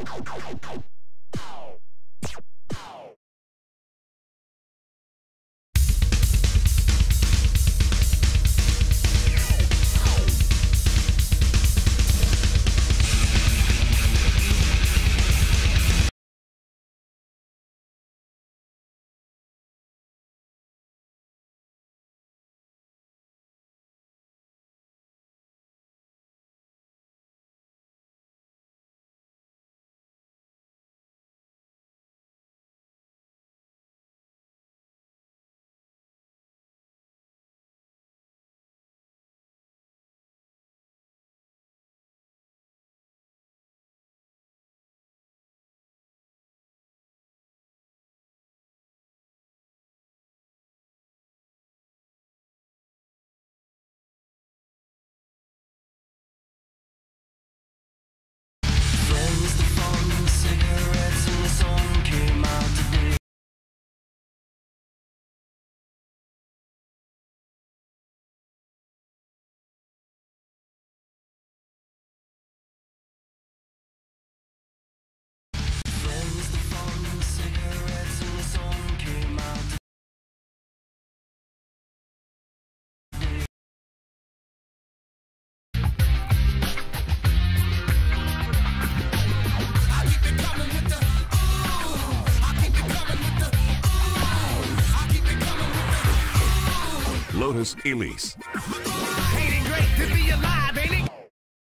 Lotus Elise. Ain't it great to be alive, ain't it?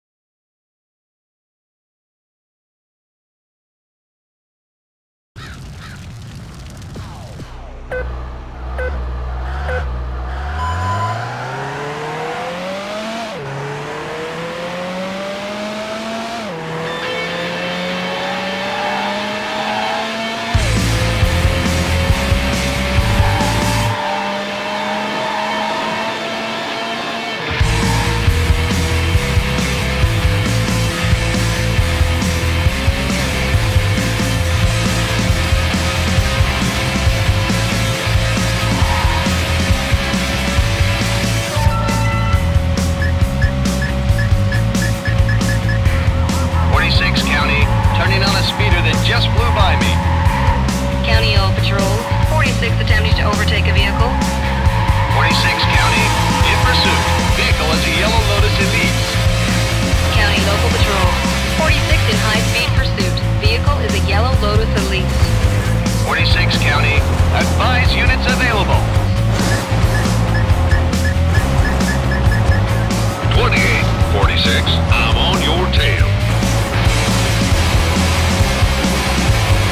Just flew by me. County Oil Patrol, 46 attempting to overtake a vehicle. 46 County, in pursuit. Vehicle is a yellow Lotus Elise. County Local Patrol, 46 in high-speed pursuit. Vehicle is a yellow Lotus Elise. 46 County, advise units available. 2846, I'm on your tail.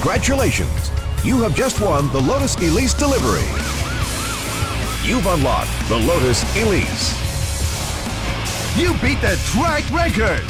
Congratulations! You have just won the Lotus Elise delivery. You've unlocked the Lotus Elise. You beat the track record!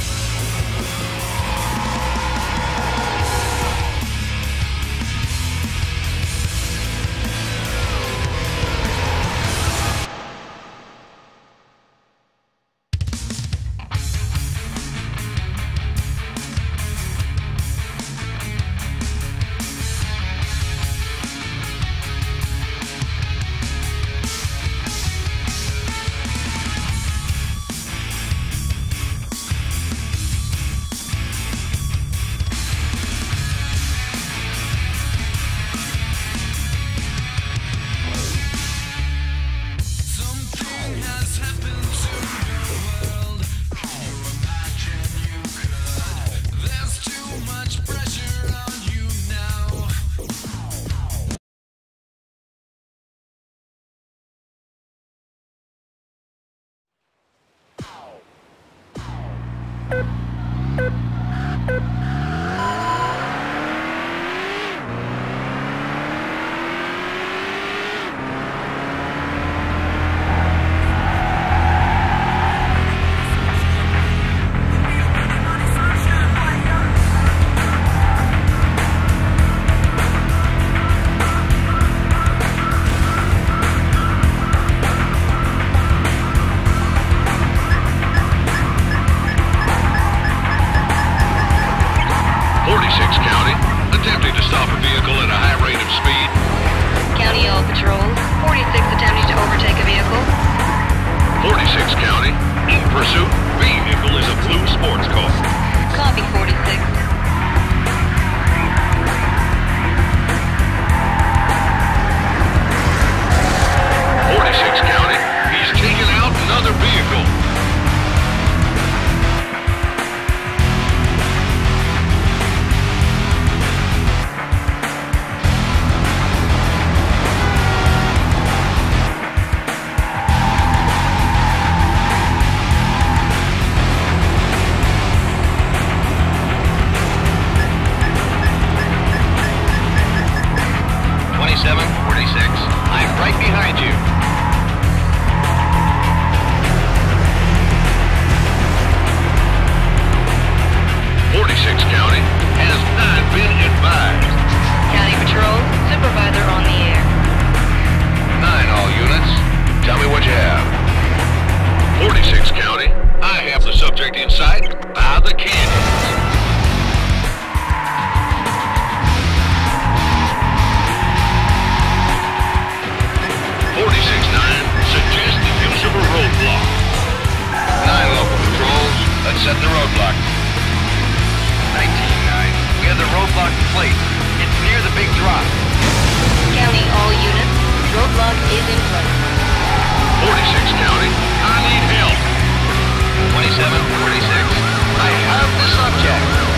Set the roadblock. 19-9. We have the roadblock plate. It's near the big drop. County, all units. Roadblock is in place. 46 County. I need help. 27-46. I have the subject.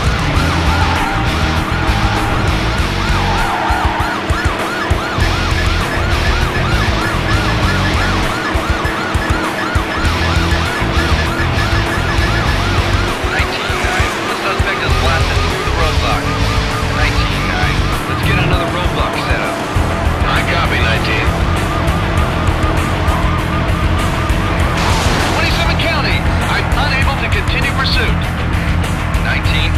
Continue pursuit. 19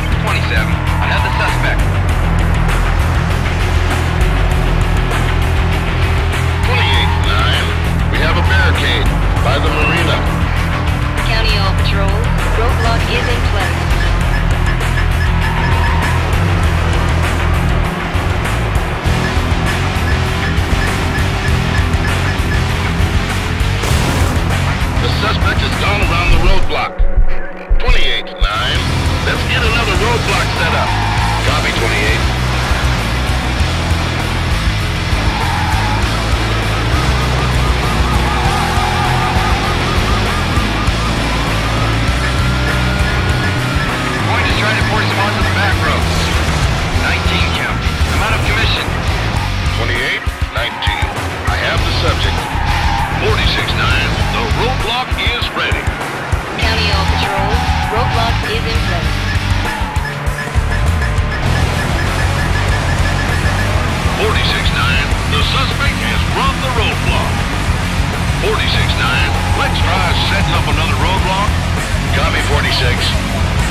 26.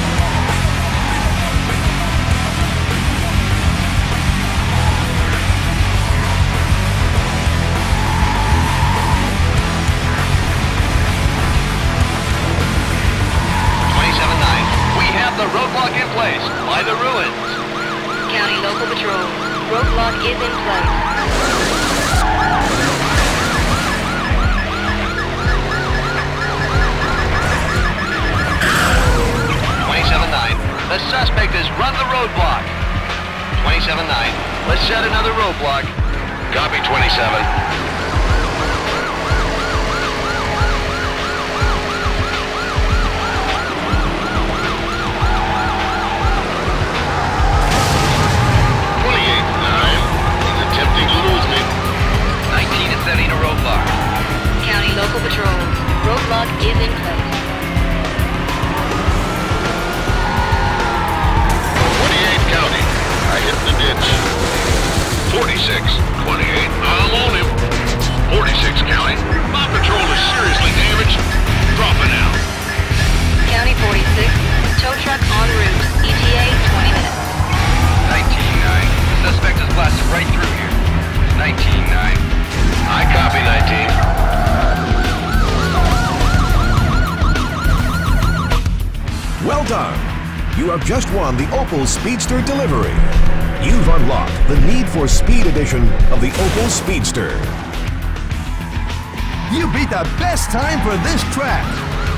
The roadblock in place by the ruins. County Local Patrol. Roadblock is in place. 27-9. The suspect has run the roadblock. 27-9. Let's set another roadblock. Copy 27. Setting a roadblock. County Local Patrol. Roadblock is in place. 28 County. I hit the ditch. 46. 28. I'm on him. 46 County. My patrol is seriously damaged. Dropping out. County 46. Tow truck en route. ETA 20 minutes. 19-9. The suspect is blasted right through here. 19-9. I copy 19. Well done. You have just won the Opel Speedster delivery. You've unlocked the Need for Speed edition of the Opel Speedster. You beat the best time for this track.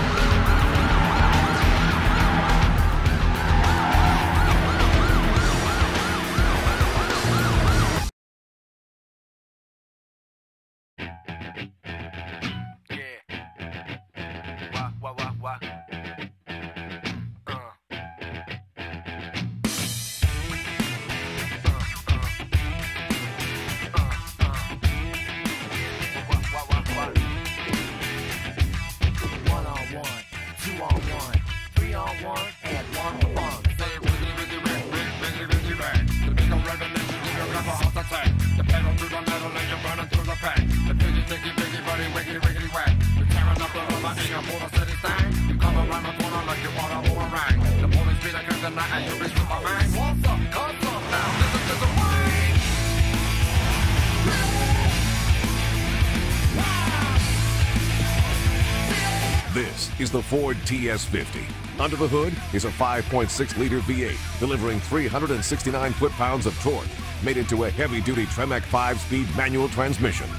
This is the Ford TS50. Under the hood is a 5.6-liter V8, delivering 369 foot-pounds of torque, made into a heavy-duty Tremec 5-speed manual transmission.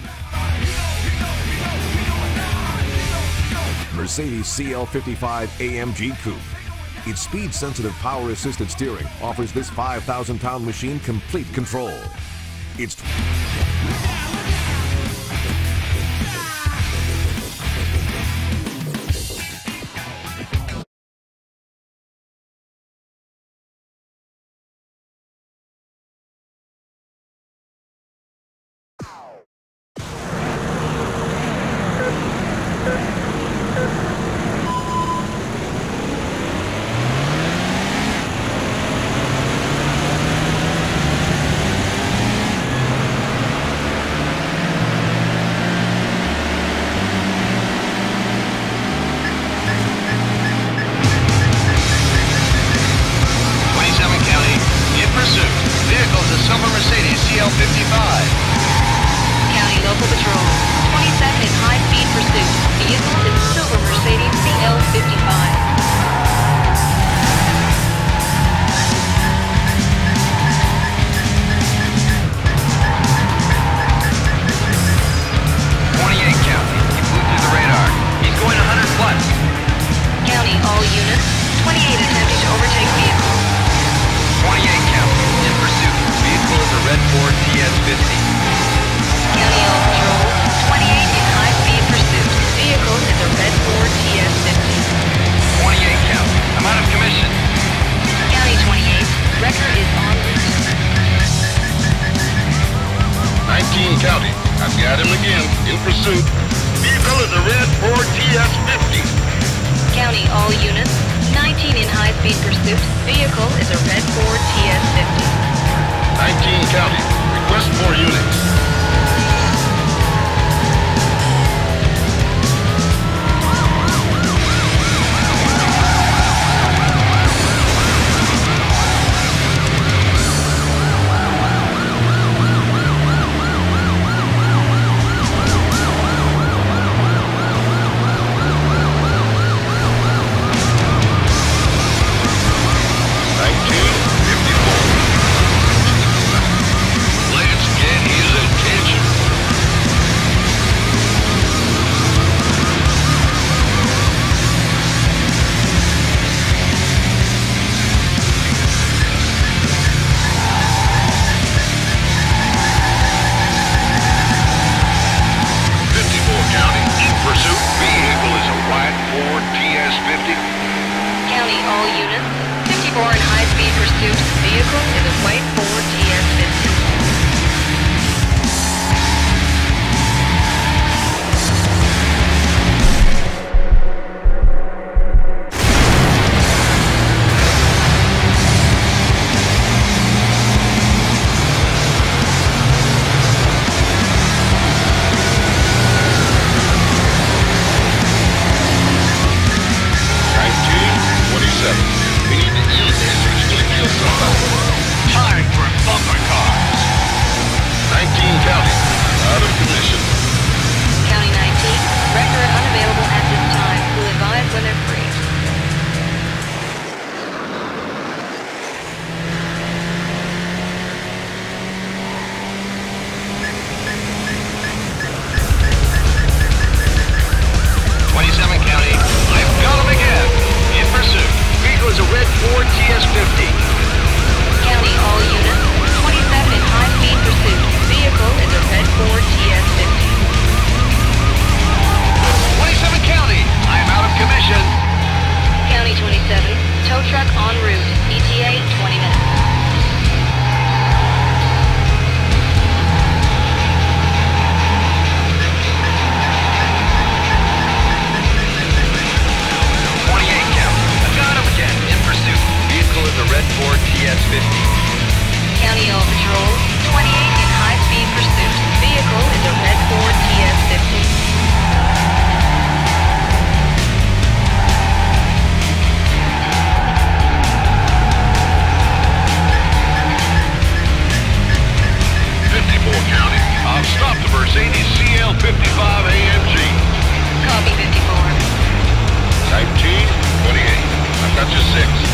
Mercedes CL55 AMG Coupe. Its speed-sensitive power-assisted steering offers this 5,000-pound machine complete control. It's County. I've got him again, in pursuit. Vehicle is a red Ford TS50. County, all units. 19 in high-speed pursuit. Vehicle is a red Ford TS50. 19 County. Request 4 units. Patrol. 28 in high-speed pursuit. Vehicle is a red Ford TS-50. County. I've stopped the Mercedes CL55 AMG. Copy 54. Type T, 28. I've got you 6.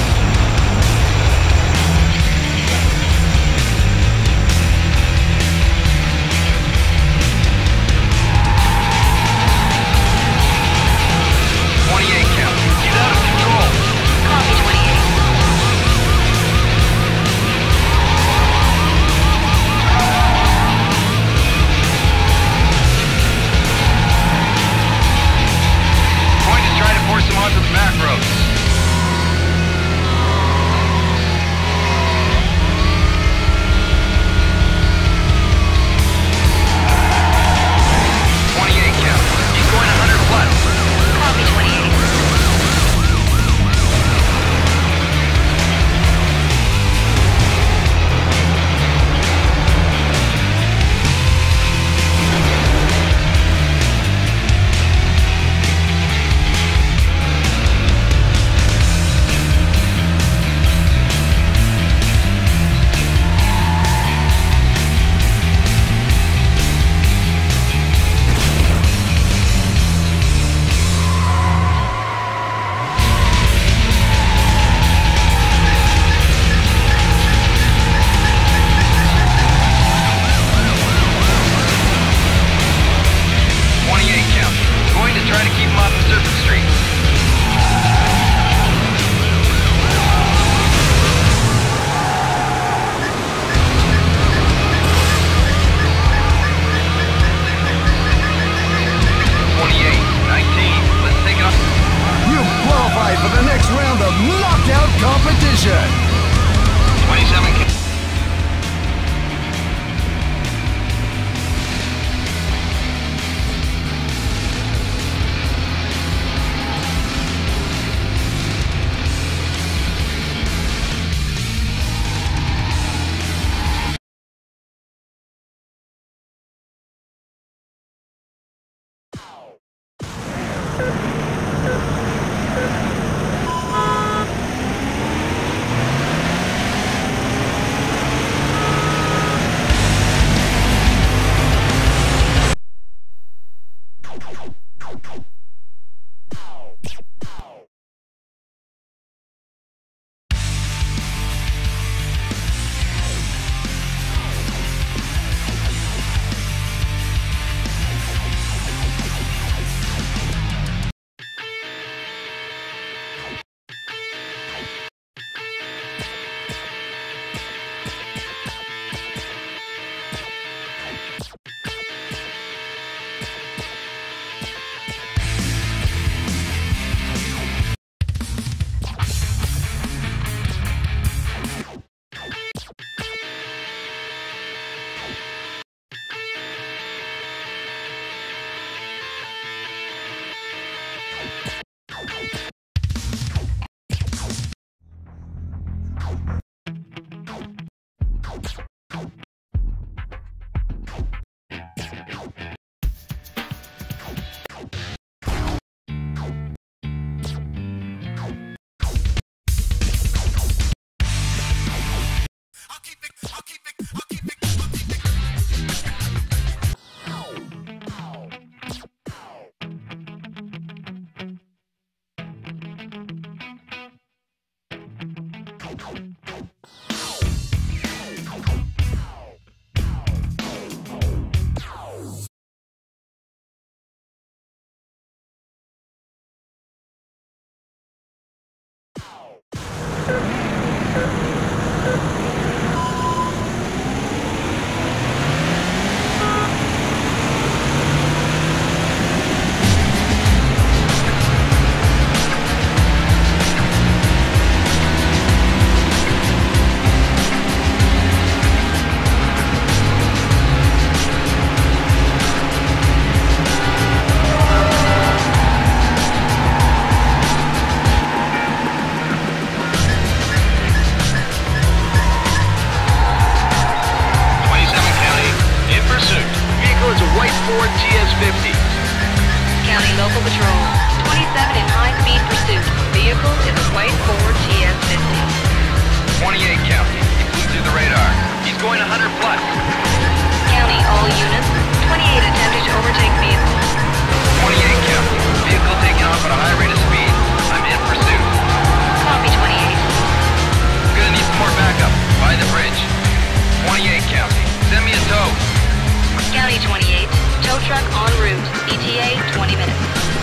County Local Patrol. 27 in high-speed pursuit. Vehicle is a white Ford TS50. 28 County. He flew through the radar. He's going 100 plus. County, all units. 28 attempted to overtake vehicle. 28 County. Vehicle taking off at a high rate of speed. I'm in pursuit. Copy 28. Gonna need some more backup. By the bridge. 28 County. Send me a tow. County 28. Tow truck en route. ETA 20 minutes.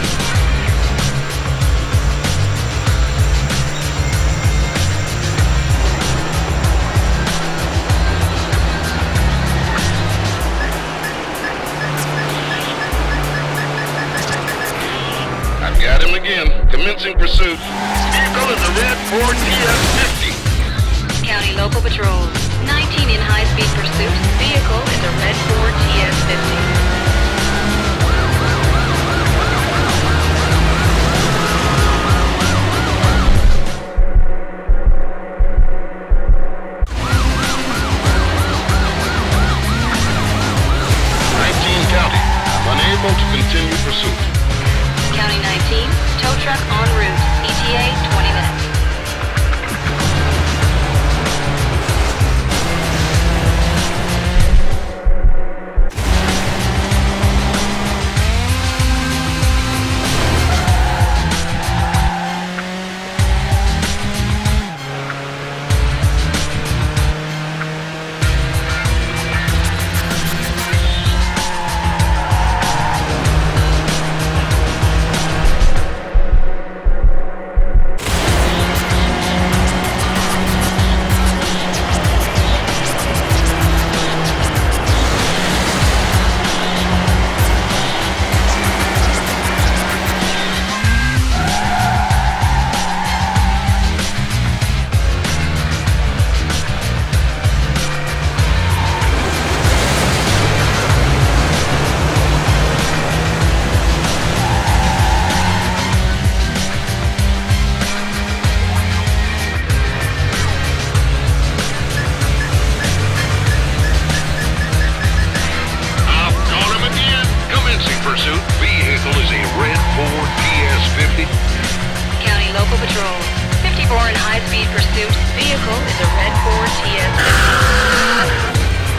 I've got him again. Commencing pursuit. Vehicle is a red Ford TS50. County Local Patrol. 19 in high-speed pursuit. Vehicle is a red Ford TS50. Unable to continue pursuit. County 19, tow truck en route. ETA 20 minutes. Pursuit. Vehicle is a red Ford TS50. County Local Patrol. 54 in high-speed pursuit. Vehicle is a red Ford TS50.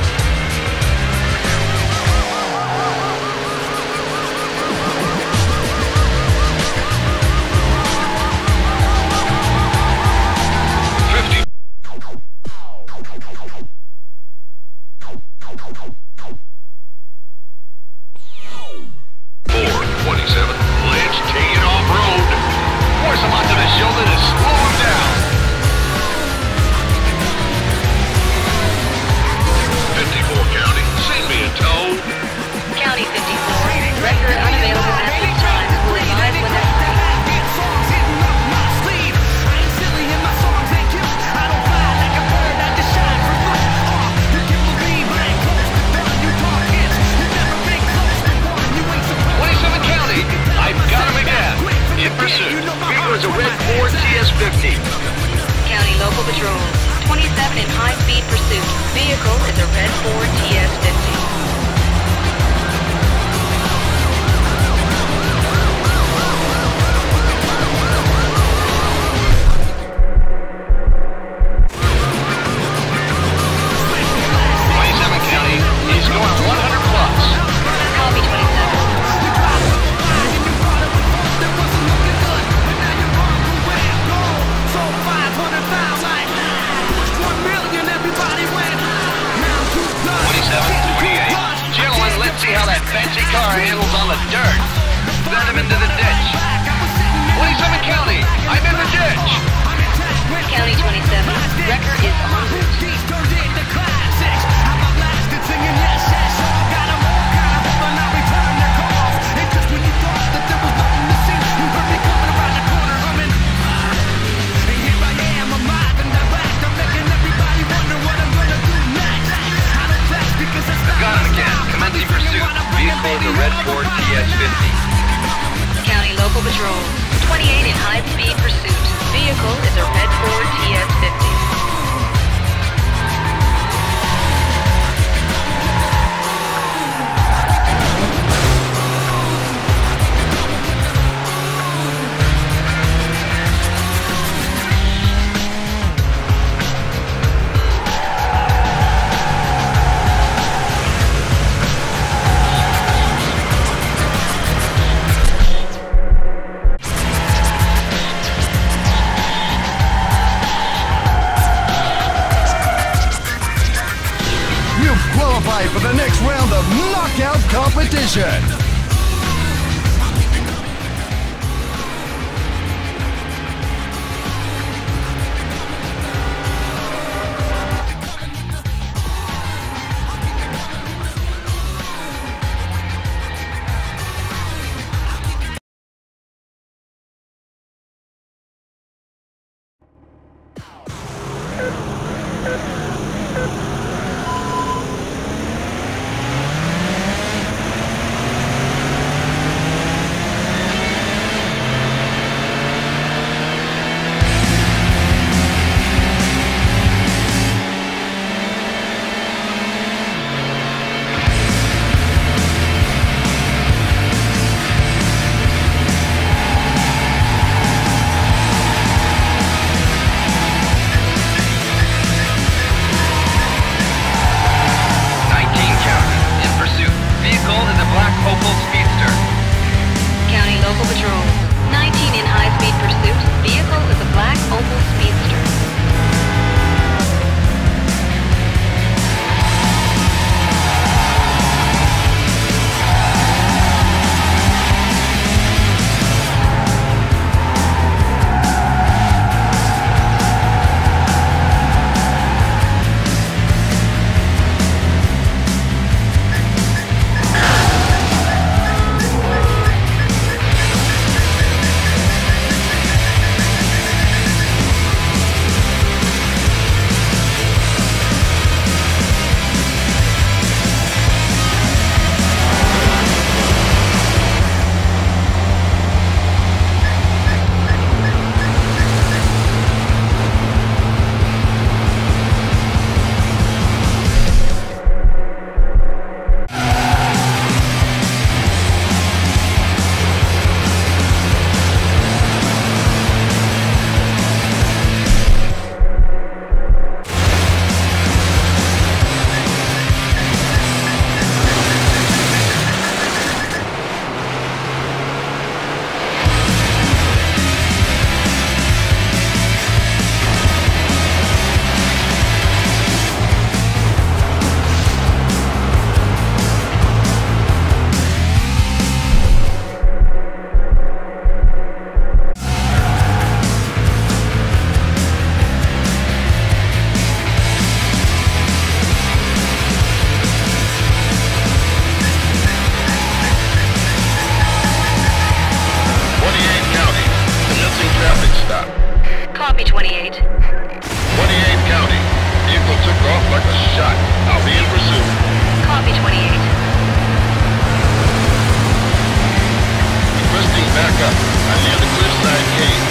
County Local Patrol. 27 in high-speed pursuit. Vehicle is a red Ford TS50. Fancy car handles on the dirt. Send him into the ditch. 27 County, I'm in the ditch. County 27, wrecker is en route. Got him again. Commencing pursuit. Vehicle is a red Ford TS50. County Local Patrol. 28 in high-speed pursuit. Vehicle is a red Ford TS50. qualify for the next round of knockout competition. Copy, 28. 28 County. Vehicle took off like a shot. I'll be in pursuit. Copy, 28. Requesting backup. I'm near the Cliffside Cave.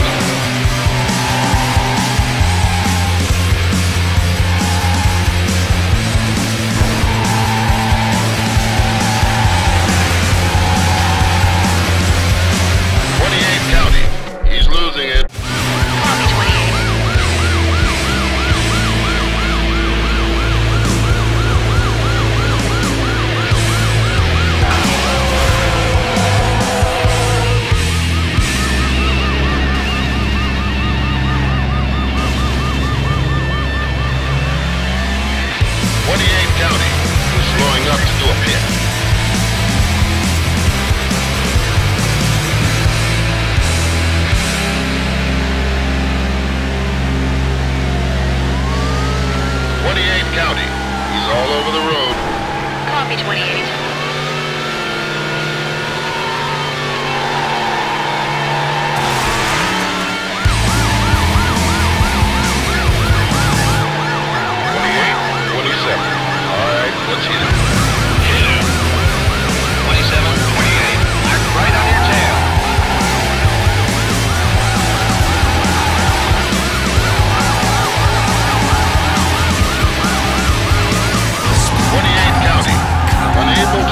County. He's all over the road. Copy, 28. Let's hit him. Hit him. 27, 28. Mark right on your tail. County. Unable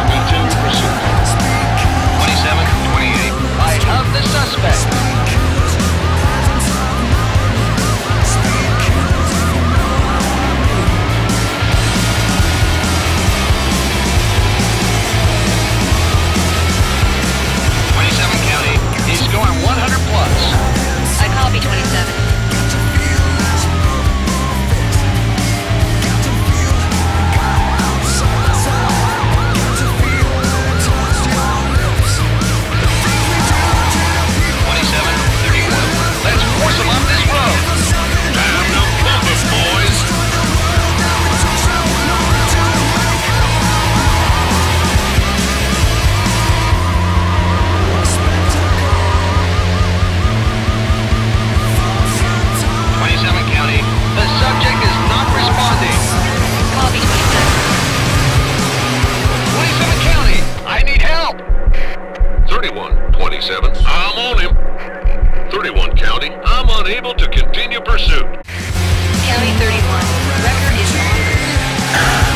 unable to continue pursuit. County 31. Wrecker is on route.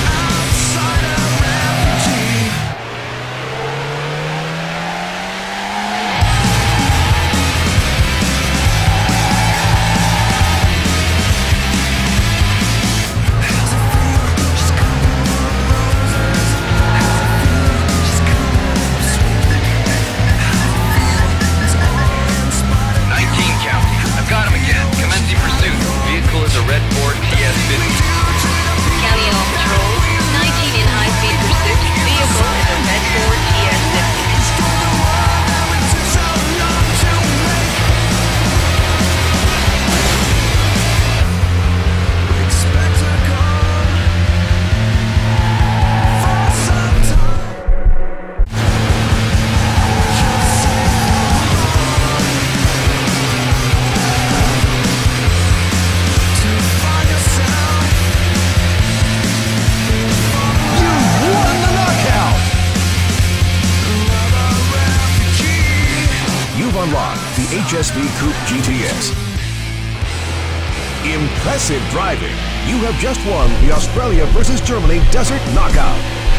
County all patrols. 19 in high-speed pursuit. Vehicle is a red Ford TS-50. Unlock the HSV Coupe GTS. Impressive driving. You have just won the Australia versus Germany Desert Knockout.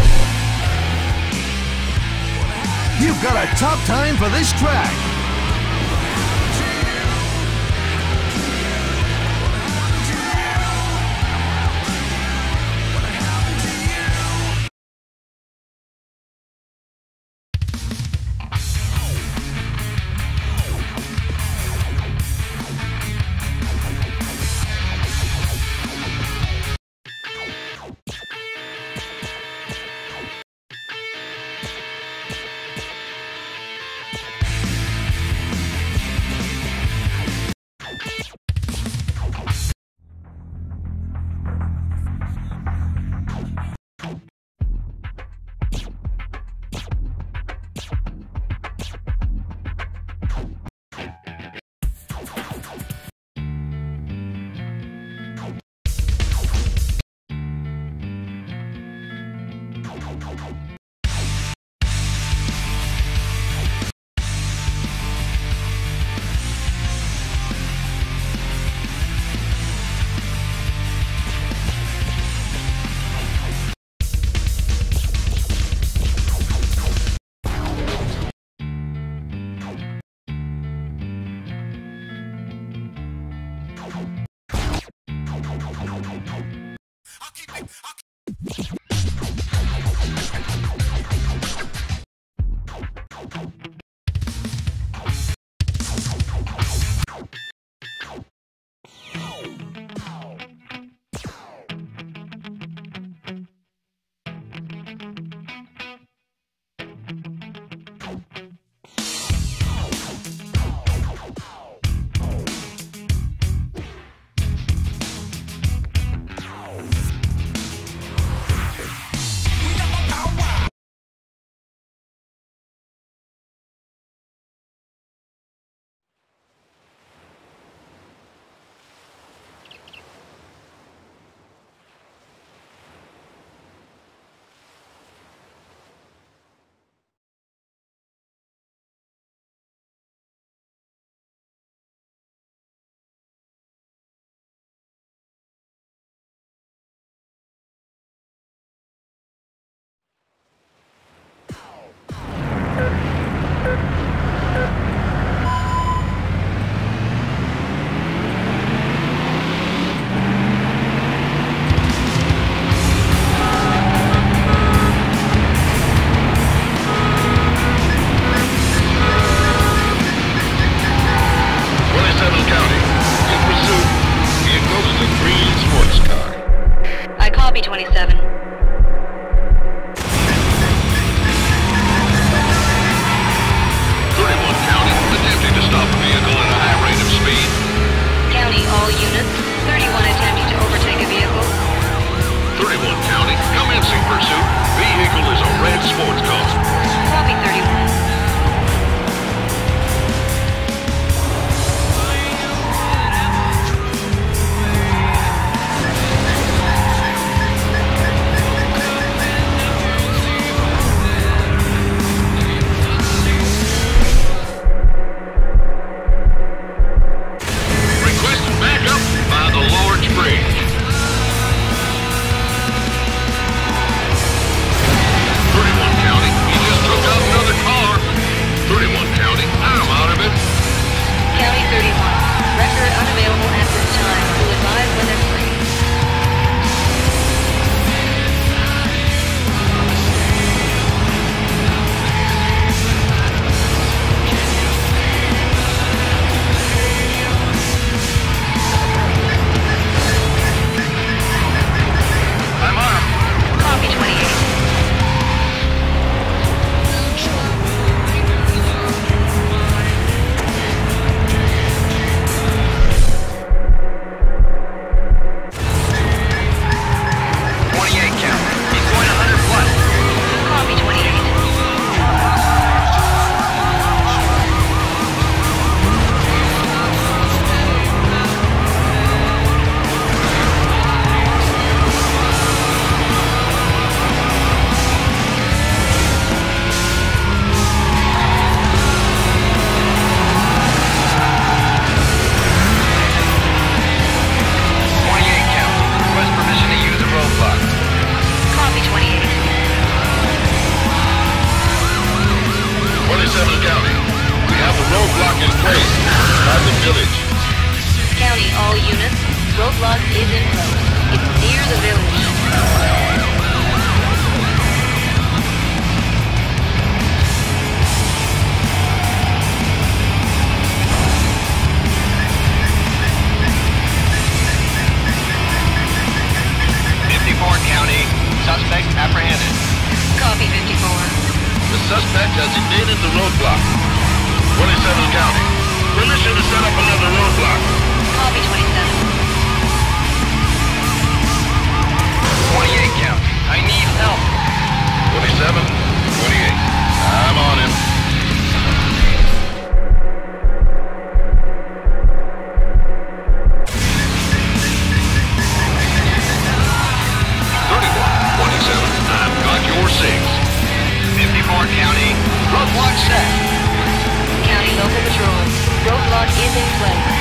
You've got a top time for this track. roadblock is in place. It's near the village. 54 County. Suspect apprehended. Copy 54. The suspect has evaded the roadblock. 27 County. Permission to set up another roadblock. Copy 27. 28 County. I need help. 27, 28. I'm on him. I've got your 6. 54 County. Roadblock set. County local patrol. Roadblock is in place.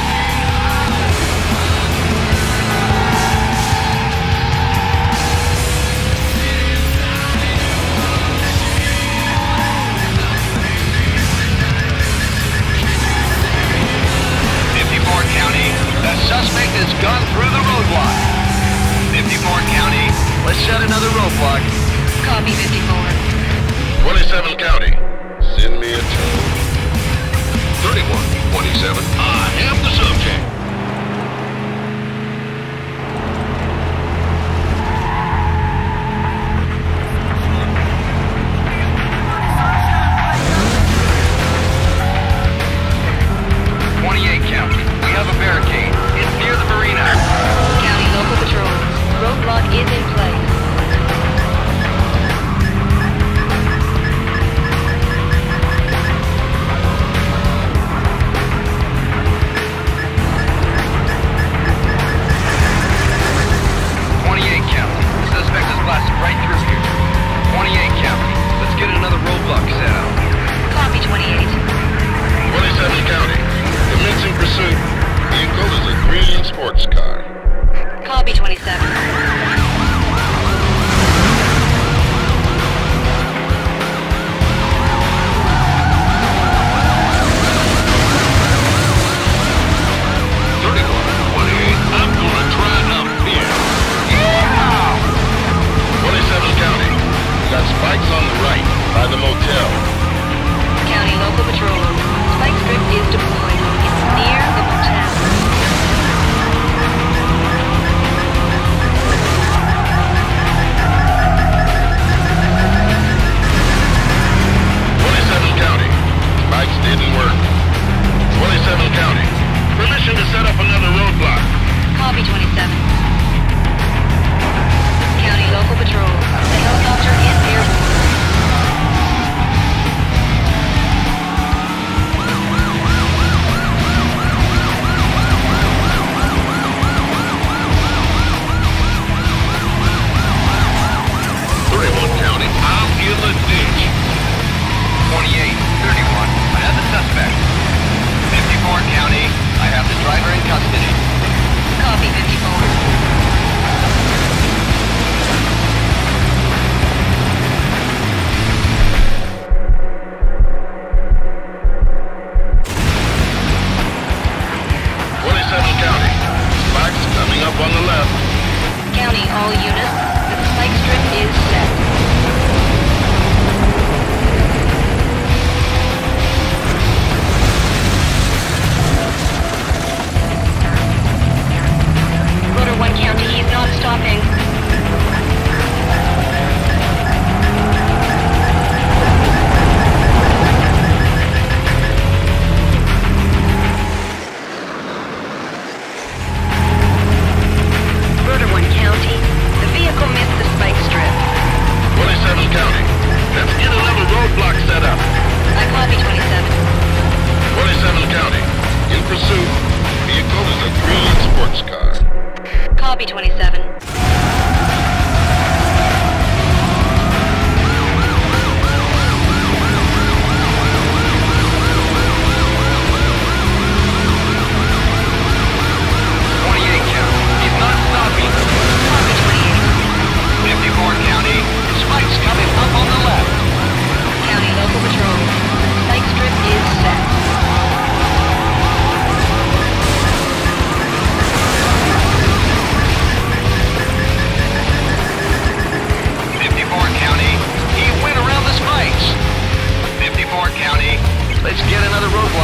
County, the suspect has gone through the roadblock. 54 County, let's set another roadblock. Copy 54. 27 County. Send me a tow. 31, 27. I am the subject. Roadblock is in place. 28 County. The suspect is blasted right through here. 28 County. Let's get another roadblock set out. Copy 28. 27 County. Commencing pursuit. Vehicle is a green sports car. Copy 27. 27 County. Got spikes on the right, by the motel. County local patrol. Spike strip is deployed. It's near the motel. 27 County. Spikes didn't work. 27 County. Permission to set up another roadblock. Copy 27. County local patrol. The helicopter is airborne. County, I'm in the ditch. 28, 31, I have the suspect. 54 County, I have the driver in custody. Copy 54. Coming up on the left. County, all units. The spike strip is set.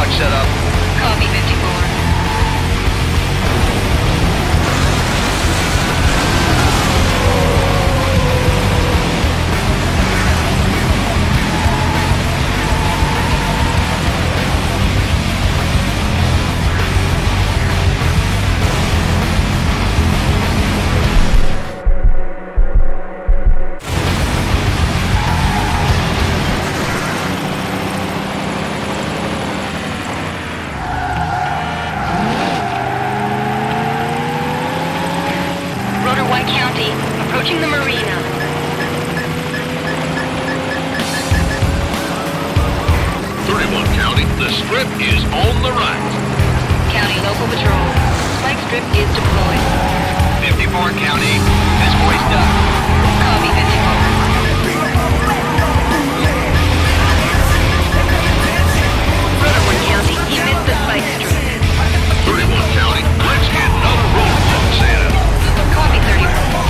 launch setup. Copy 54. Approaching the marina. 31 County, the strip is on the right. County local patrol. Spike strip is deployed. 54 County, this boy's done. Copy 54. Rutherford County, he missed the spike strip. 31 County, let's get another roadblock set up. Copy 31.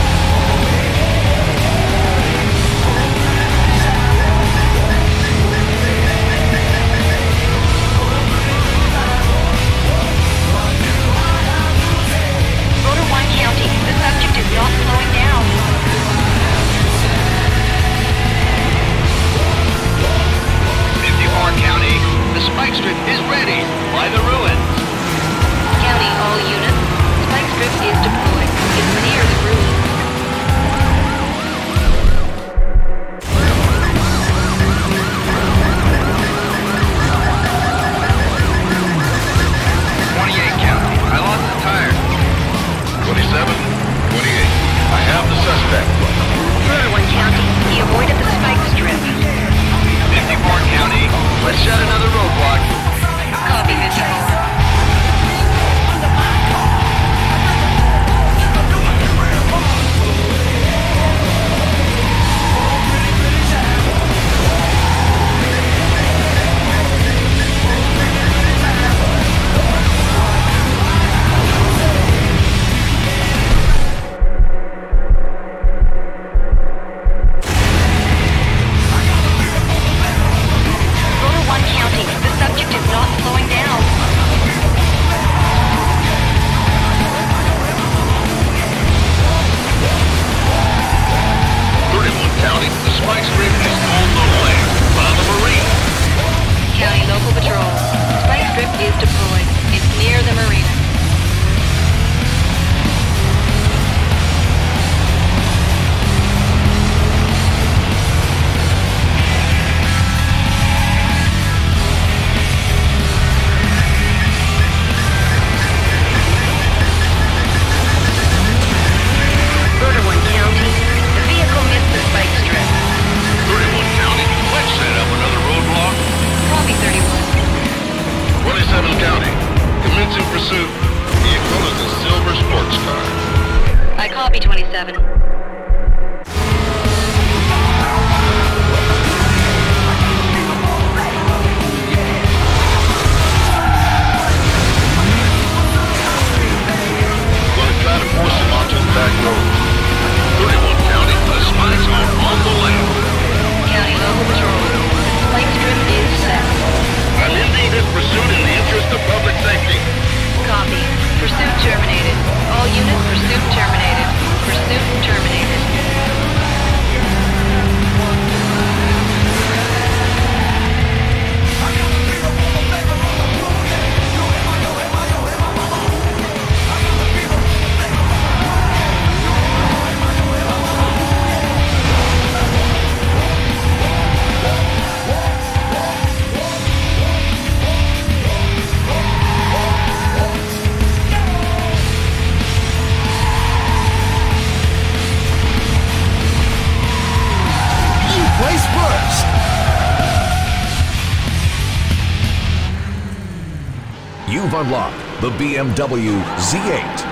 County, the subject is not slowing down. 54 County, the spike strip is ready by the ruins. County, all units, spike strip is deployed. It's near the ruins. 28 County, I lost the tire. 27, 28. I have the suspect. 31 County, he avoided the spike strip. 54 County, let's shut another roadblock. Copy 54. Copy 27. You've unlocked the BMW Z8.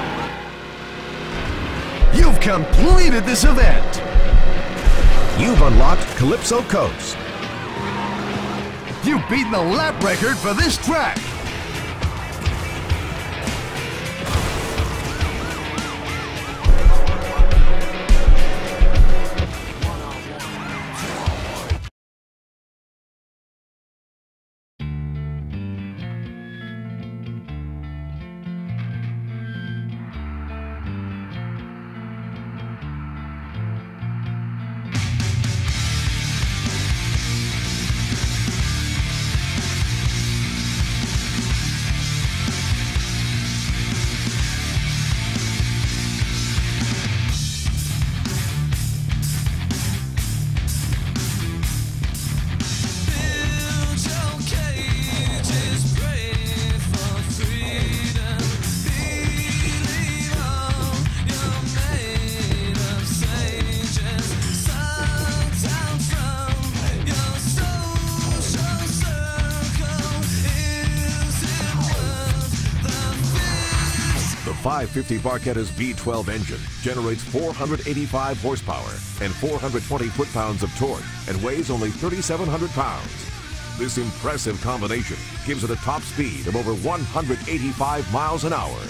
You've completed this event. You've unlocked Calypso Coast. You've beaten the lap record for this track. 550 Barchetta's V12 engine generates 485 horsepower and 420 foot-pounds of torque and weighs only 3,700 pounds. This impressive combination gives it a top speed of over 185 miles an hour.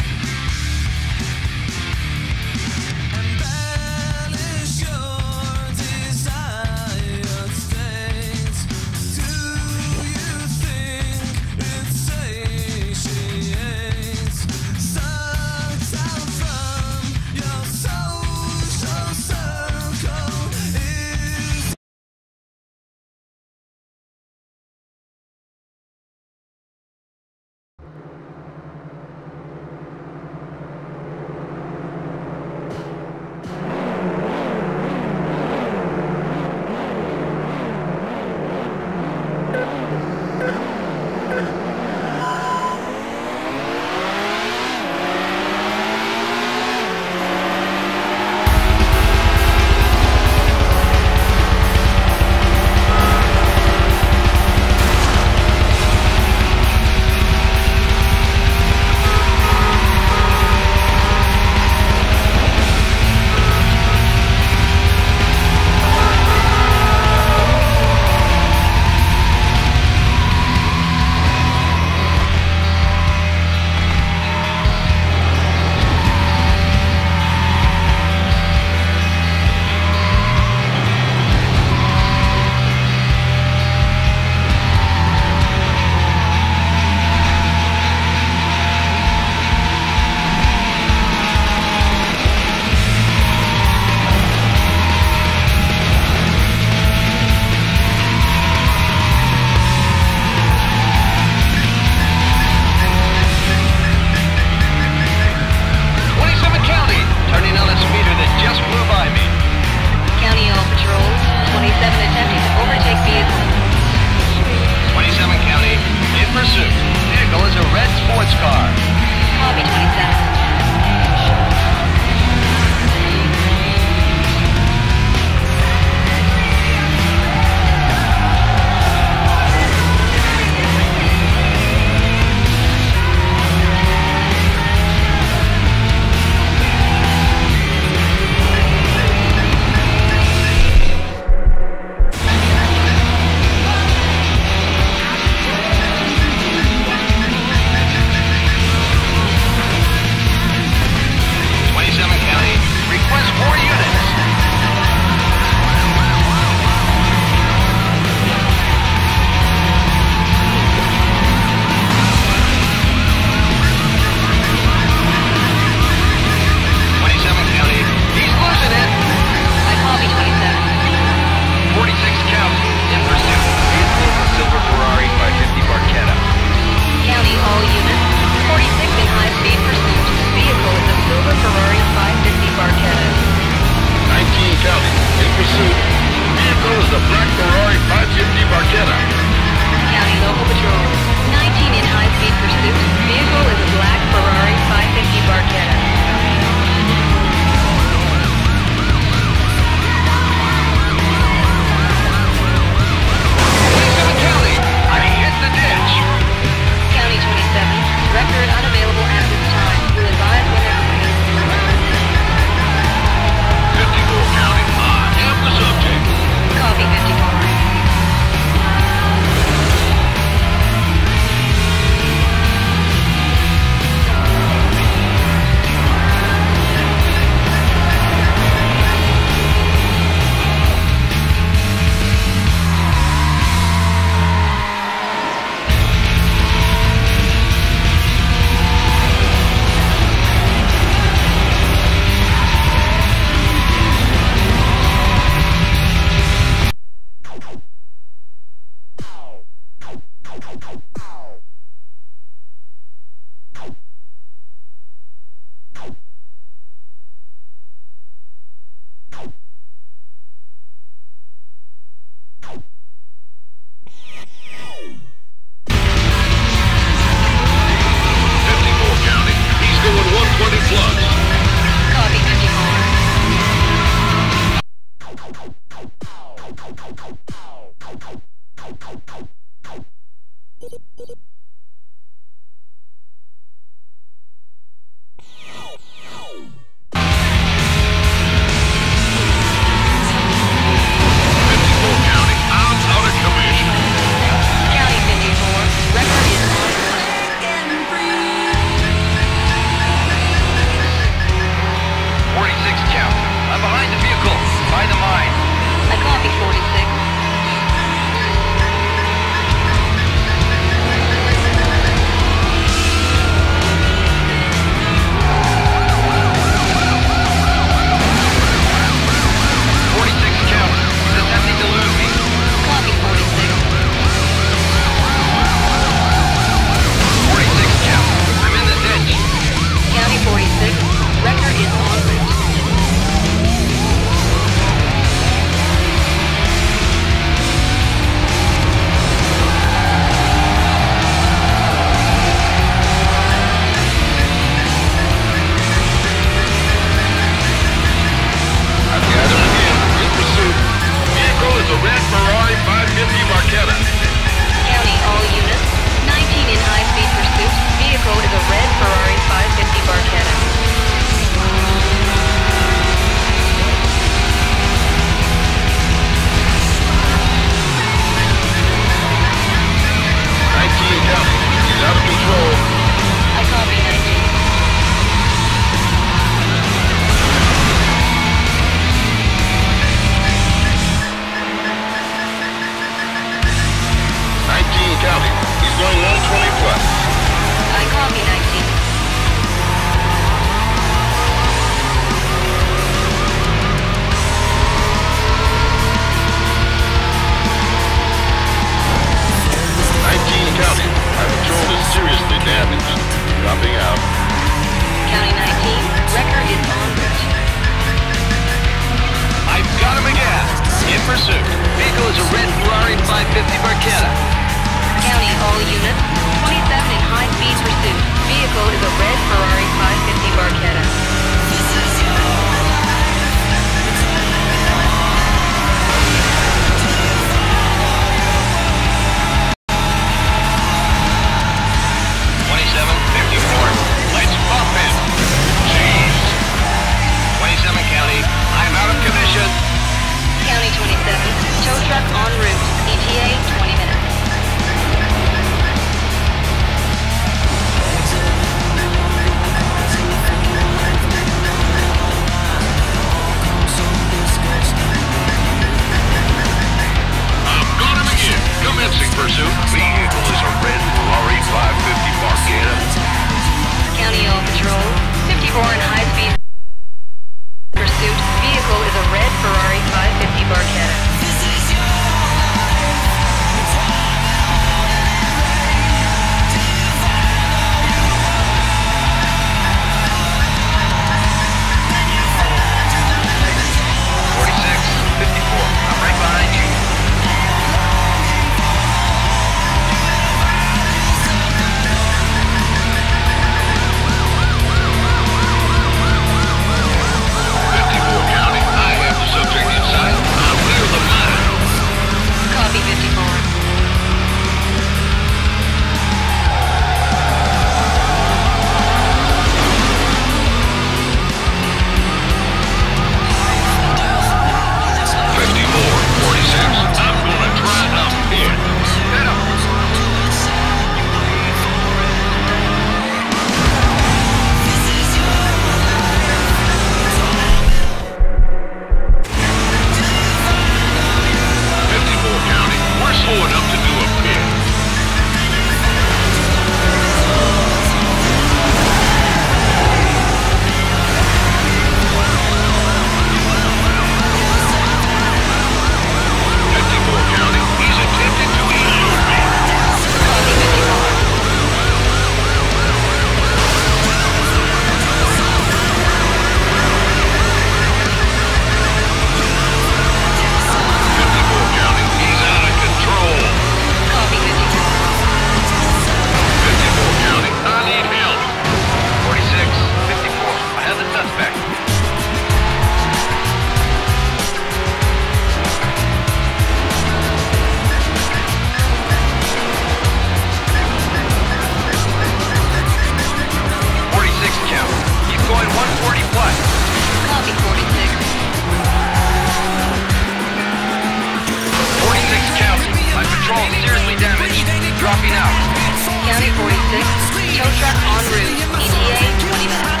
copy now. County 46, tow truck en route, ETA 20 minutes.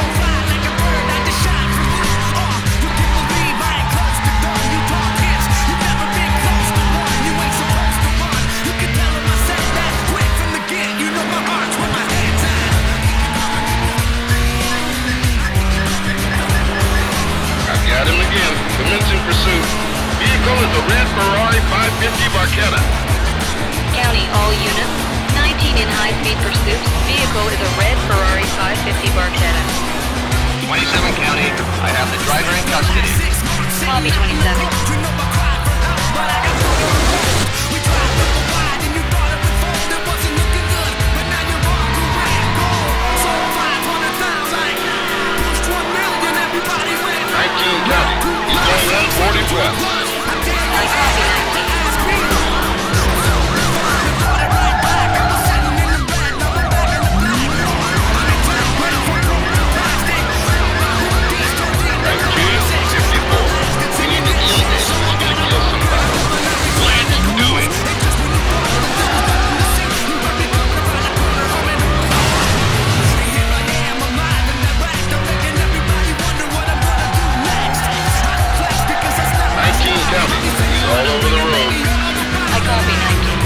Got him again. Commencing pursuit. Vehicle is a red Ferrari 550 Barchetta. County, all units, 19 in high-speed pursuit. Vehicle is a red Ferrari 550 Barchetta. 27 County, I have the driver in custody. Copy 27. County. He's going 140 west. I copy 54. We need to kill this. We're going to kill somebody. Let's do it. County. He's all over the road. I copy 19.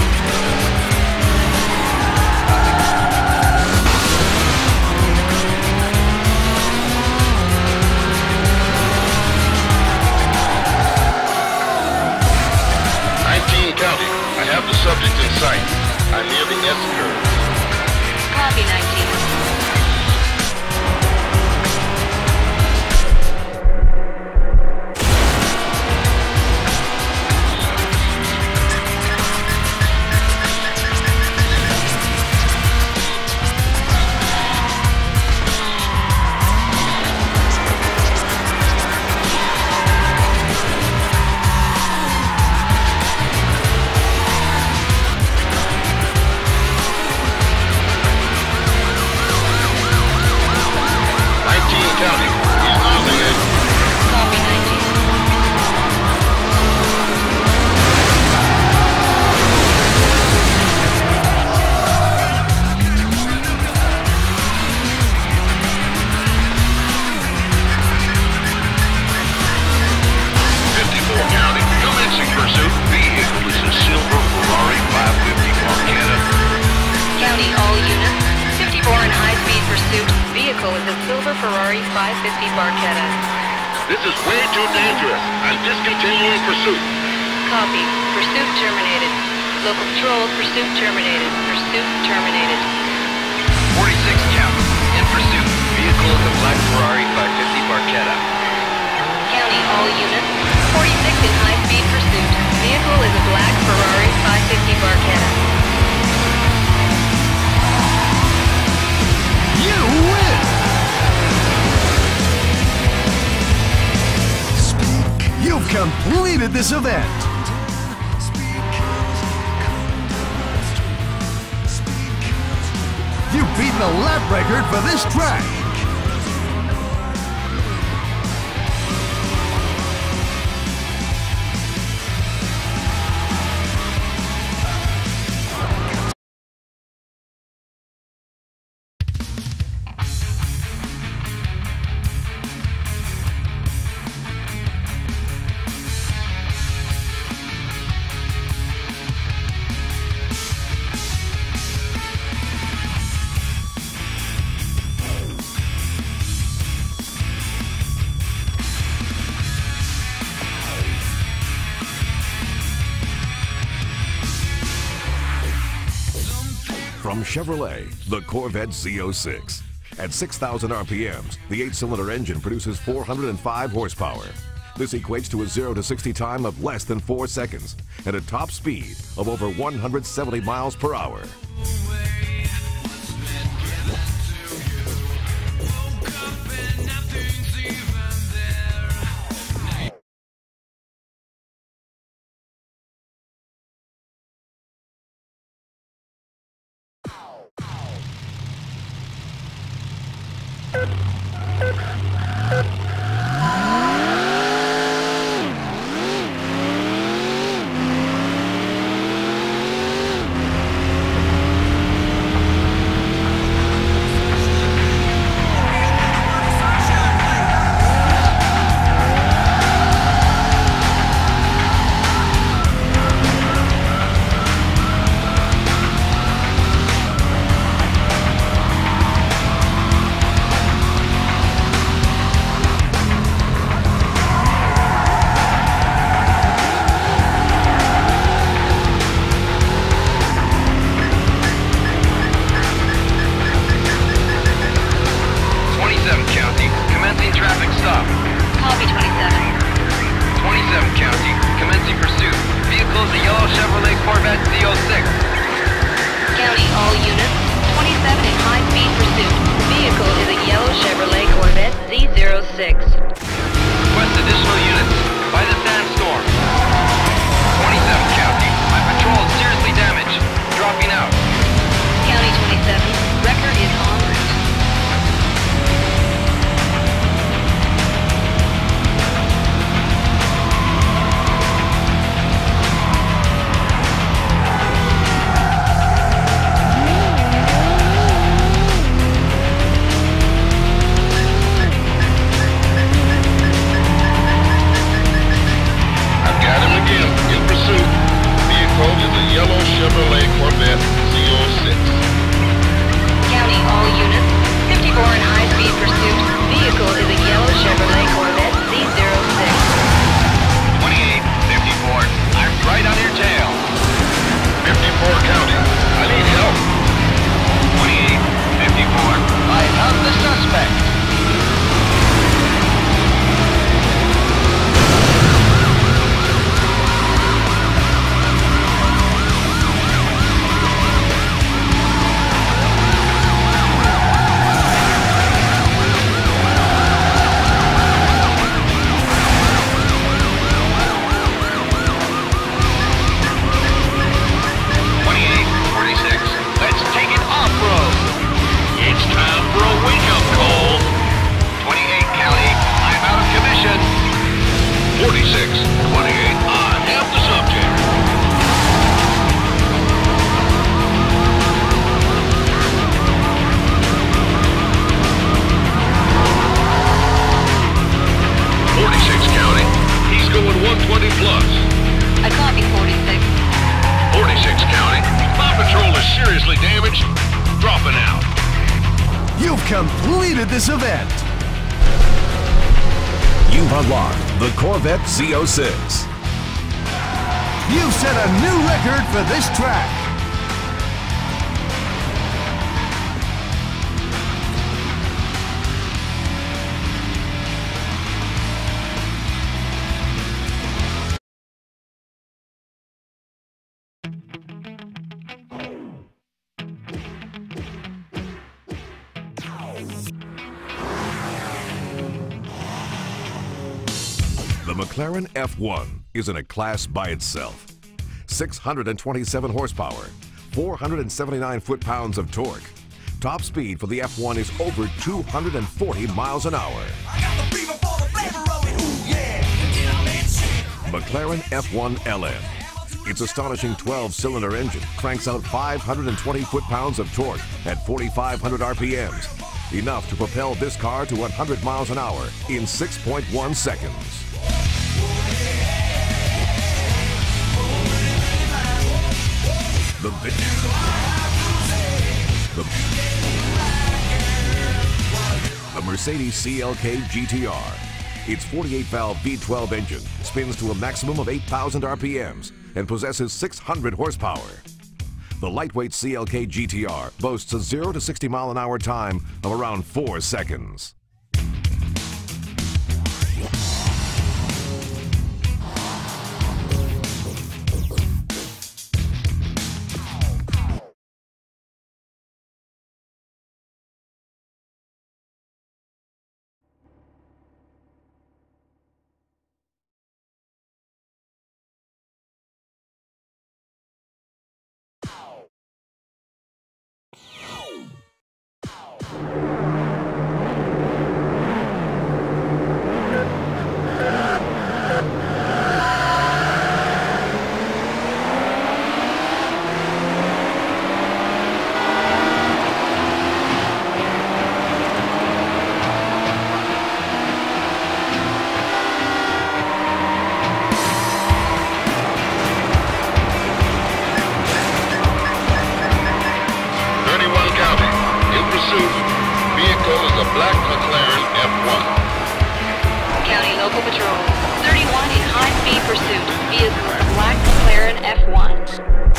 County, I have the subject in sight. I'm near the S curve. Copy 19. Ferrari 550 Barchetta. This is way too dangerous. I'm discontinuing pursuit. Copy. Pursuit terminated. Local patrol, pursuit terminated. Pursuit terminated. 46 count. In pursuit. Vehicle is a black Ferrari 550 Barchetta. County, all units. 46 in high-speed pursuit. Vehicle is a black Ferrari 550 Barchetta. You win! You've completed this event! You've beaten the lap record for this track! From Chevrolet, the Corvette Z06. At 6,000 RPMs, the 8-cylinder engine produces 405 horsepower. This equates to a 0 to 60 time of less than 4 seconds and a top speed of over 170 miles per hour. all units. 27 in high-speed pursuit. The vehicle is a yellow Chevrolet Corvette Z06. Request additional units. By the sandstorm. 27 County. My patrol is seriously damaged. Dropping out. County 27, record is en route. I've got him again, in pursuit. Vehicle is a yellow Chevrolet Corvette Z06. County, all units. 54 in high-speed pursuit. Vehicle is a yellow Chevrolet Corvette Z06. 28, 54. I'm right on your tail. 54 County. I need help. 28, 54. I have the suspect. It's time for a wake-up call. 28 County, I'm out of commission. 46, 28, I have the subject. County, he's going 120 plus. I copy 46. 46 County, my patrol is seriously damaged. Dropping out. You've completed this event. You've unlocked the Corvette Z06. You've set a new record for this track. The McLaren F1 is in a class by itself. 627 horsepower, 479 foot-pounds of torque. Top speed for the F1 is over 240 miles an hour. McLaren F1 LN. Its astonishing 12-cylinder engine cranks out 520 foot-pounds of torque at 4,500 RPMs, enough to propel this car to 100 miles an hour in 6.1 seconds. The Mercedes CLK GTR. Its 48-valve V12 engine spins to a maximum of 8,000 RPMs and possesses 600 horsepower. The lightweight CLK GTR boasts a 0 to 60 mile an hour time of around 4 seconds. Black McLaren F1. County Local Patrol. 31 in high-speed pursuit. Vehicle Black McLaren F1.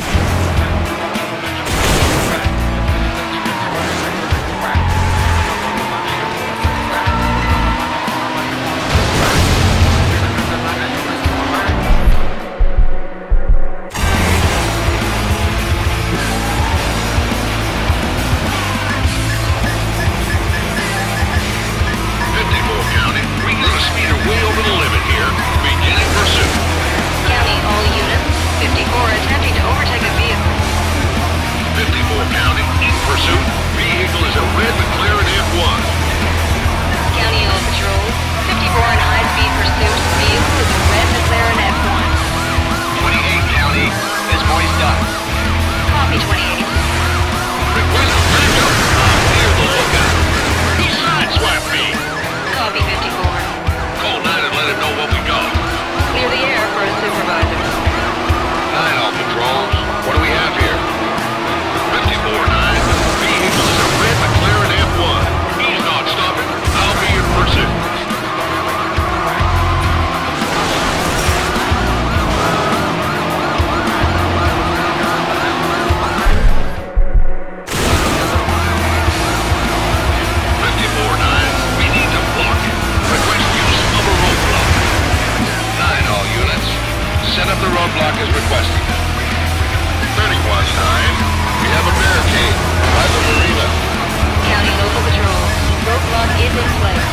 Set up the roadblock as requested. 31-9. We have a barricade by the marina. County Local Patrol. Roadblock is in place.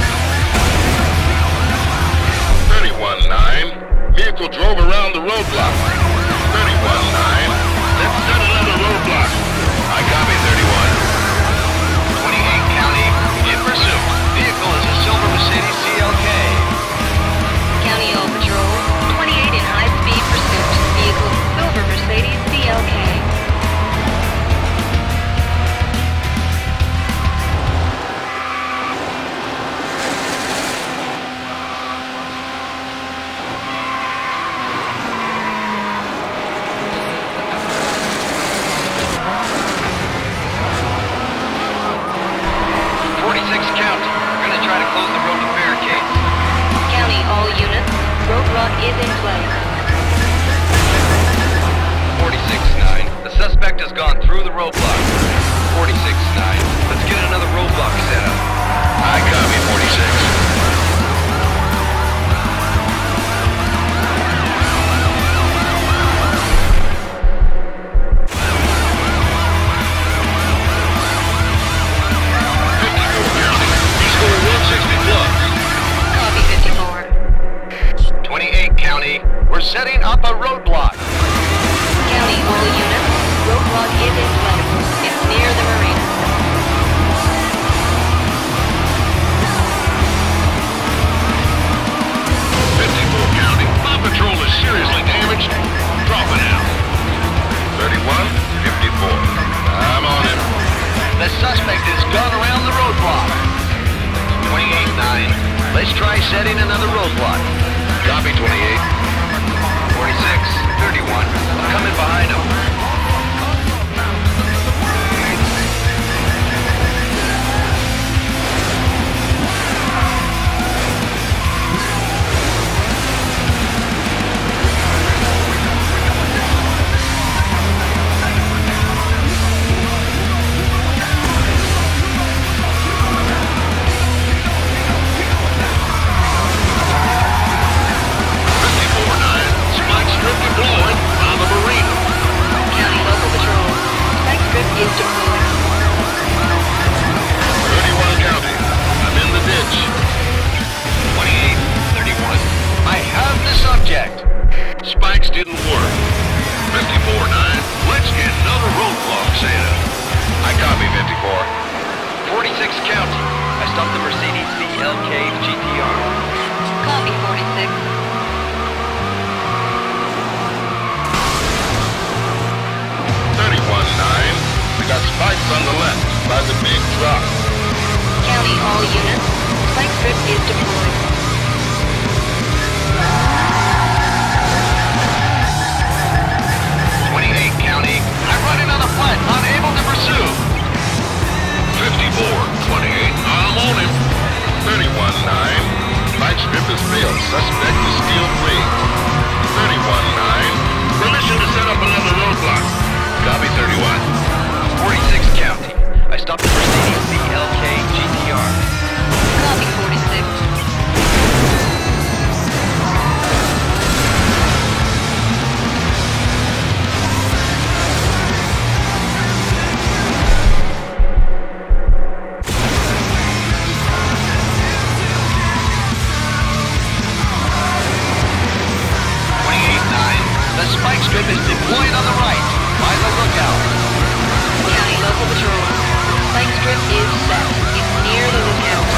31-9. Vehicle drove around the roadblock. 31-9. Let's set another roadblock. I copy 31. 28 County, in pursuit. Vehicle is a silver Mercedes CLK. County All Patrol. 28 in high-speed pursuit. Vehicle silver Mercedes CLK. Roadblock is in place. 46-9. The suspect has gone through the roadblock. 46-9. Let's get another roadblock set up. I copy 46. We're setting up a roadblock. County, all units. Roadblock is in place. It's near the marina. County. My patrol is seriously damaged. Dropping out. 31-54. I'm on him. The suspect has gone around the roadblock. 28-9. Let's try setting another roadblock. Copy 28. 46-31. I'm coming behind him. Is deployed. 31 County. I'm in the ditch. 28-31. I have the subject. Spikes didn't work. 54-9. Let's get another roadblock set up. I copy 54. 46 County. I stopped the Mercedes CLK GTR. Copy 46. 31-9. Got spikes on the left by the big truck. County, all units. Spike strip is deployed. 28 County. I'm running on a flat, unable to pursue. 54-28. I'm on him. 31-9. Spike strip has failed. Suspect is still free. 31-9. Permission to set up another roadblock. Copy 31. 46 County. I stopped the Mercedes CLK GTR. Copy 46. 28-9. The spike strip is deployed on the right. By the lookout. County Local Patrol. Spike strip is set. It's near the lookout.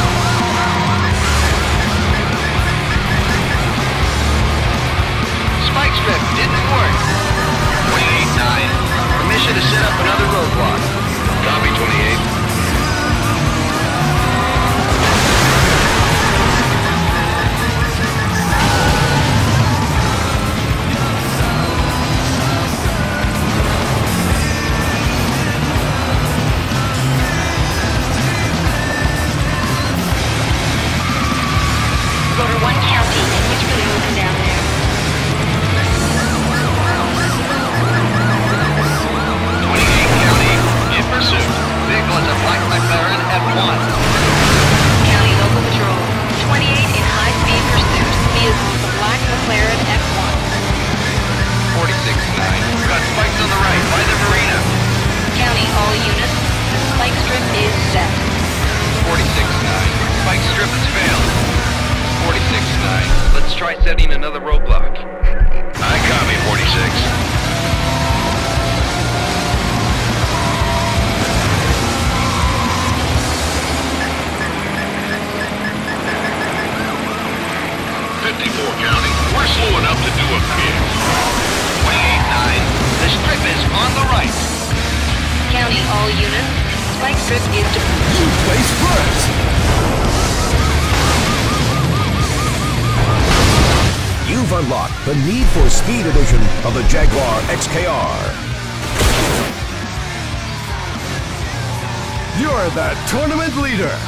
Spike strip didn't work. 28-9. Permission to set up another roadblock. Copy 28. Vehicle is a County, all units. Spike strip is deployed. You place first! You've unlocked the Need for Speed edition of the Jaguar XKR. You're the tournament leader!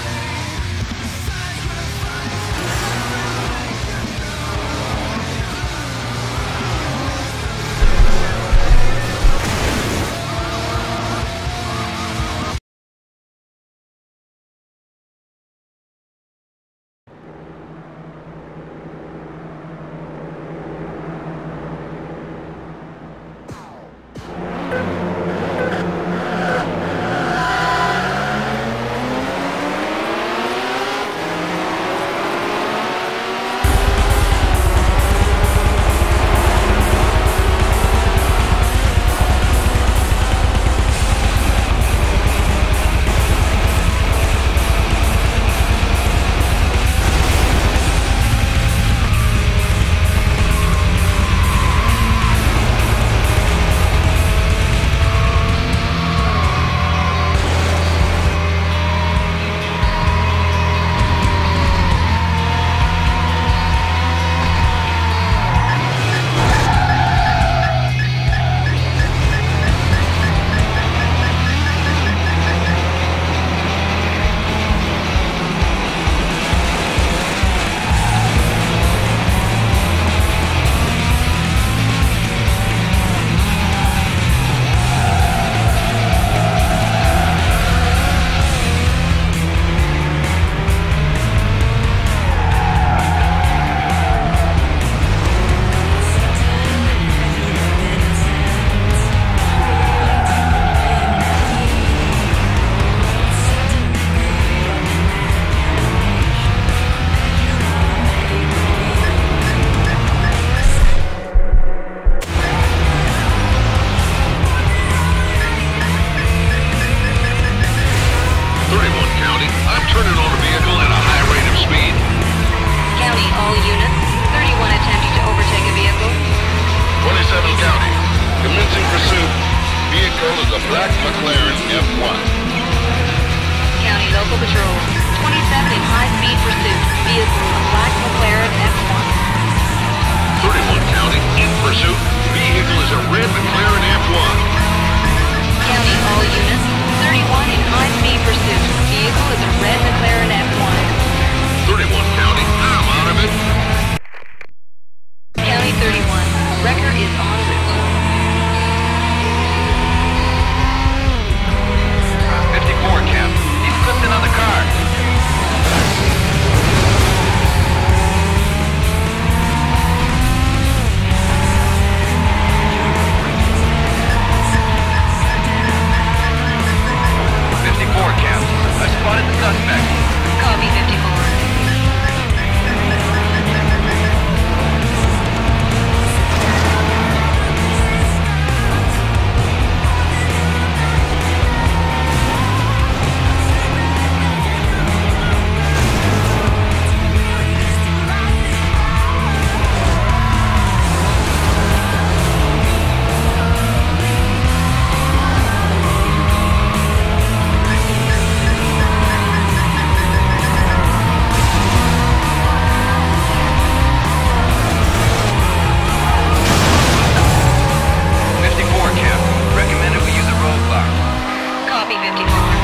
Black McLaren F1. County Local Patrol, 27 in high-speed pursuit. Vehicle, a black McLaren F1. 31 County, in pursuit. Vehicle is a red McLaren F1. County, all units, 31 in high-speed pursuit. Vehicle is a red McLaren F1. 31 County, I'm out of it. County 31, wrecker is en route. 54, Cap. He's clipped another car. I spotted the suspect. Copy 54. Copy 54.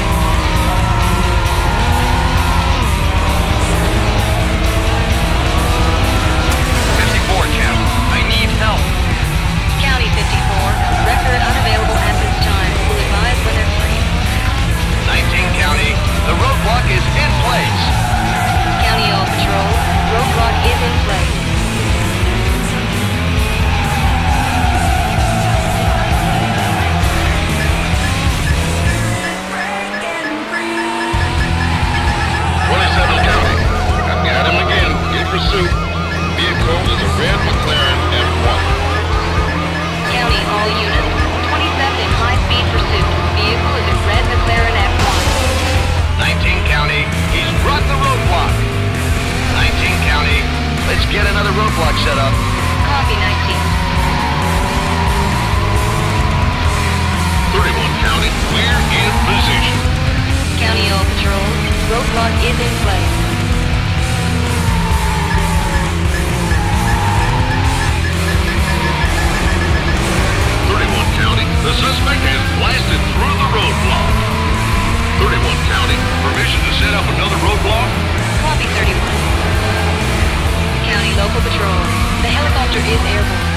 54, Cap. I need help. County 54, record unavailable at this time. Will advise when they're free. 19 County, the roadblock is in place. County All Patrol, roadblock is in place. Pursuit. Vehicle is a red McLaren F1. County, all units, 27 in high-speed pursuit. Vehicle is a red McLaren F1. 19 County, he's brought the roadblock. 19 County, let's get another roadblock set up. Copy 19. 31 County, we're in position. County All Patrols, roadblock is in place. The suspect has blasted through the roadblock. 31 County, permission to set up another roadblock? Copy 31. County Local Patrol, the helicopter is airborne.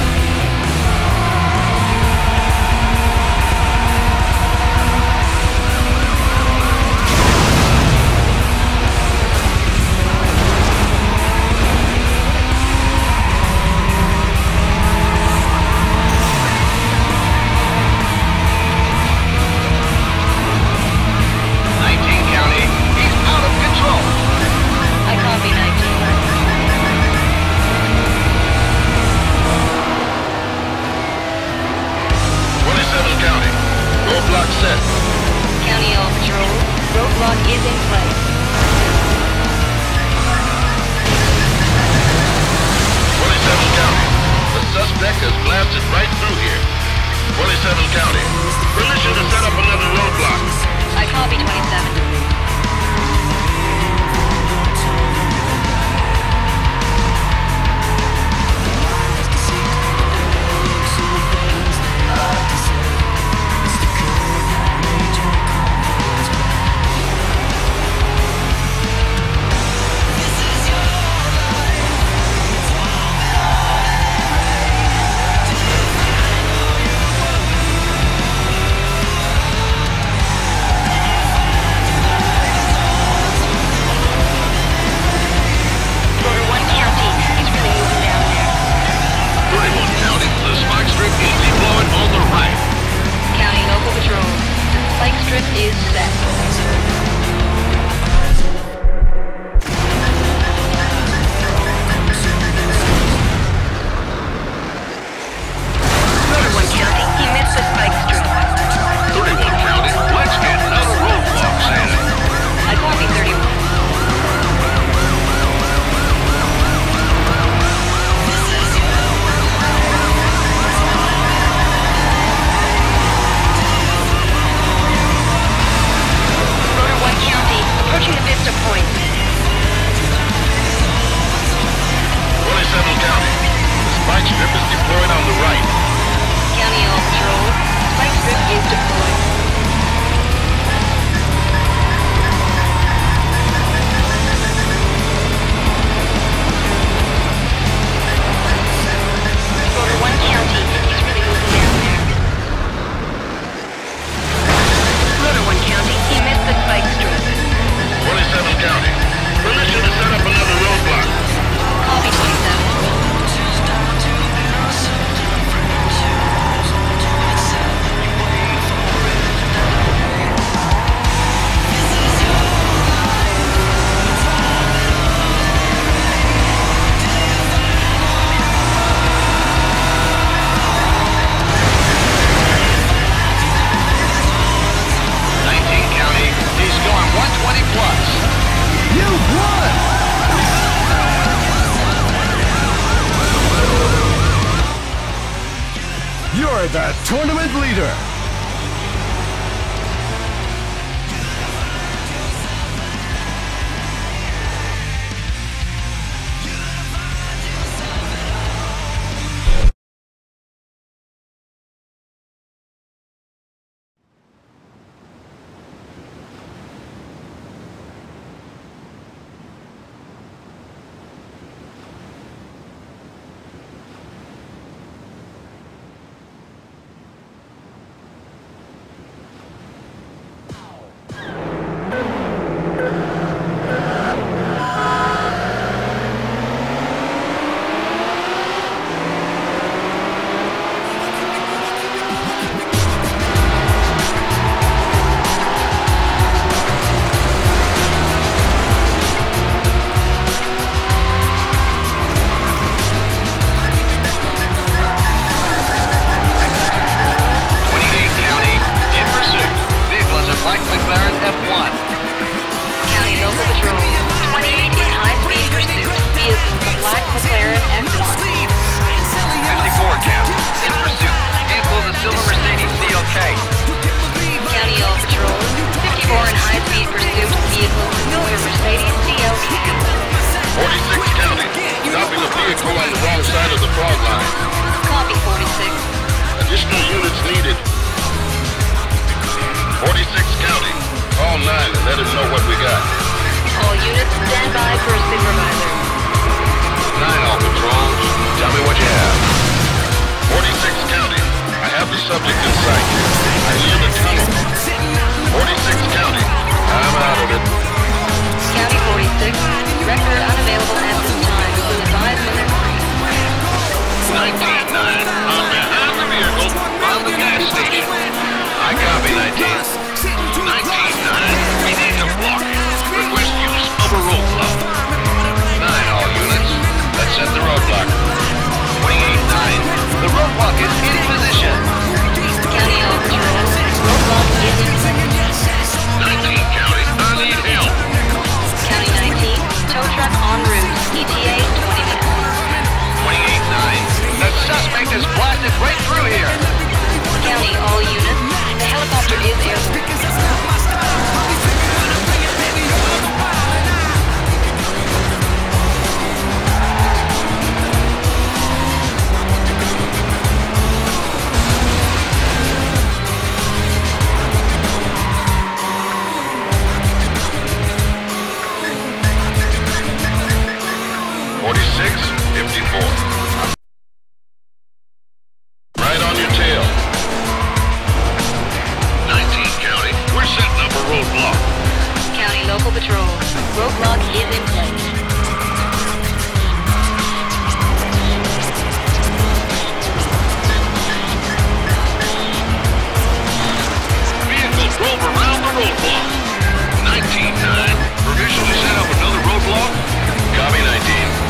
You're the tournament leader! high-speed pursuit vehicle pursuing a Mercedes CL cab. 46 County. Copy the vehicle on the wrong side of the fog line. Copy 46. Additional units needed. 46 County. Call 9 and let him know what we got. All units stand by for a supervisor. 9 all patrols. Tell me what you have. 46 County. I have the subject in sight. I hear the tunnel. 46 County. I'm out of it. County 46. Director unavailable at this time. Will advise when they're free. 19-9. I'm behind the vehicle from the gas station. I copy 19. 19-9. We need to block. Request use of a roadblock. 9 all units. Let's set the roadblock. 28-9. The roadblock is in position. County all patrols. Roadblock is in place. 19 County. I need help. County 19. Tow truck en route. ETA 20 minutes. 28-9. The suspect is blasted right through here. County all units. The helicopter is airborne. 54. Right on your tail. 19 County, we're setting up a roadblock. County local patrols. Roadblock is in place. Vehicles drove around the roadblock. 19-9, provisionally set up another roadblock. Copy 19.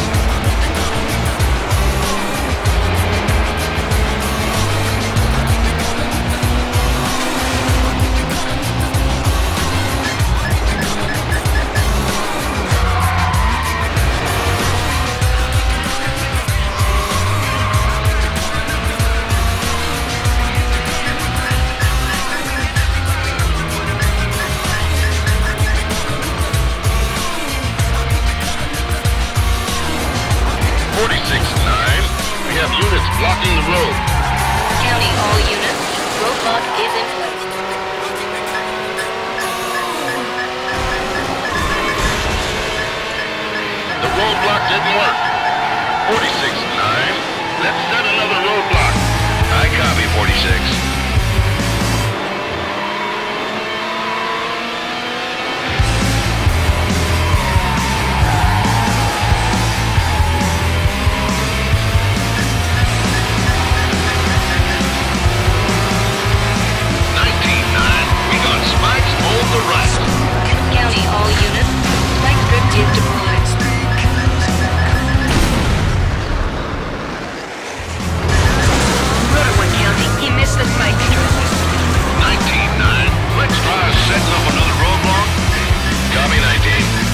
Blocking the road. County all units. Roadblock is in place. The roadblock didn't work. 46-9. Let's set another roadblock. I copy 46. County all units. Spike strip is deployed. Rotor 1 County. He missed the spike strip. 19-9. Let's try setting up another roadblock. Copy 19.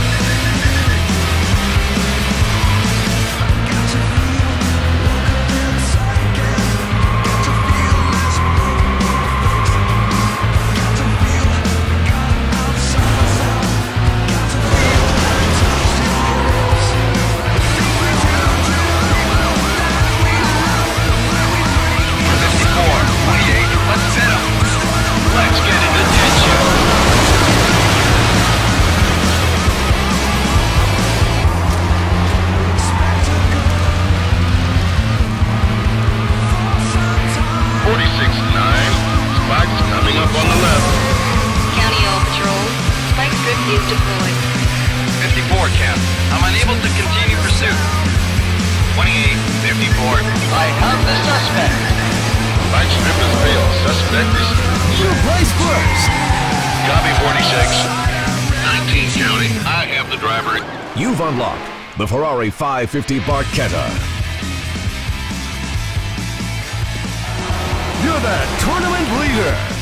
Is deployed. 54, Cap. I'm unable to continue pursuit. 28, 54. I have the suspect. Spike strip is failed. Suspect is... Surprise first! Copy 46. 19 County. I have the driver. You've unlocked the Ferrari 550 Barchetta. You're the tournament leader.